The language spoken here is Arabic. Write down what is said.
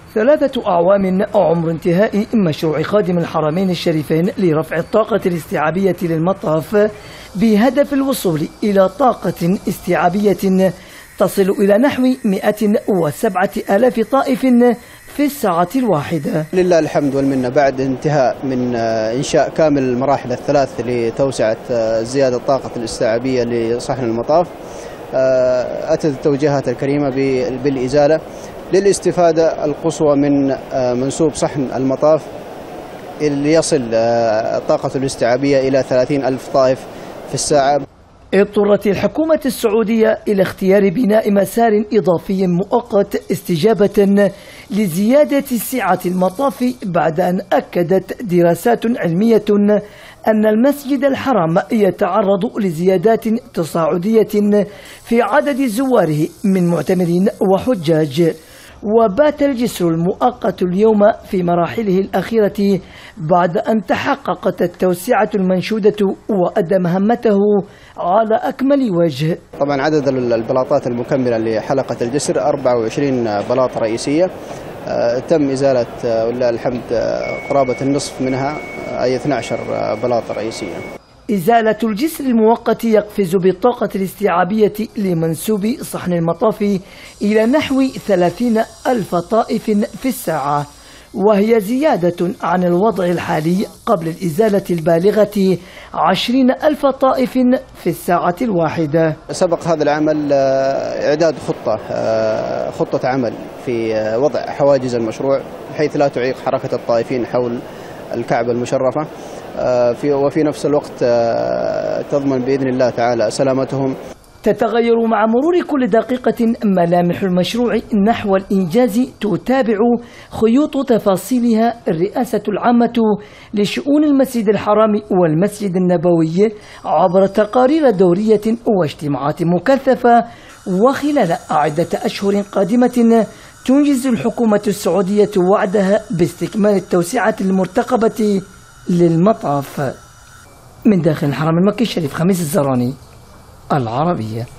3 أعوام عمر انتهاء مشروع خادم الحرمين الشريفين لرفع الطاقة الاستيعابية للمطاف بهدف الوصول إلى طاقة استيعابية تصل إلى نحو 107,000 طائف في الساعة الواحدة. لله الحمد والمنة، بعد انتهاء من إنشاء كامل المراحل الثلاث لتوسعة زيادة الطاقة الاستيعابية لصحن المطاف، أتت التوجيهات الكريمة بالإزالة للاستفادة القصوى من منسوب صحن المطاف اللي يصل الطاقة الاستيعابية إلى 30,000 طائف في الساعة. اضطرت الحكومة السعودية إلى اختيار بناء مسار إضافي مؤقت استجابة لزيادة سعة المطاف، بعد أن أكدت دراسات علمية أن المسجد الحرام يتعرض لزيادات تصاعدية في عدد زواره من معتمرين وحجاج. وبات الجسر المؤقت اليوم في مراحله الأخيرة بعد أن تحققت التوسعة المنشودة وأدى مهمته على أكمل وجه. طبعا عدد البلاطات المكملة لحلقة الجسر 24 بلاطة رئيسية، تم إزالة ولله الحمد قرابة النصف منها، أي 12 بلاطة رئيسية. إزالة الجسر المؤقت يقفز بالطاقة الاستيعابية لمنسوب صحن المطاف إلى نحو 30,000 طائف في الساعة، وهي زيادة عن الوضع الحالي قبل الإزالة البالغة 20,000 طائف في الساعة الواحدة. سبق هذا العمل إعداد خطة عمل في وضع حواجز المشروع بحيث لا تعيق حركة الطائفين حول الكعبة المشرفة، وفي نفس الوقت تضمن بإذن الله تعالى سلامتهم. تتغير مع مرور كل دقيقة ملامح المشروع نحو الإنجاز، تتابع خيوط تفاصيلها الرئاسة العامة لشؤون المسجد الحرام والمسجد النبوي عبر تقارير دورية واجتماعات مكثفة. وخلال عدة أشهر قادمة تنجز الحكومة السعودية وعدها باستكمال التوسعة المرتقبة للمطاف. من داخل الحرم المكي الشريف، خميس الزراني، العربية.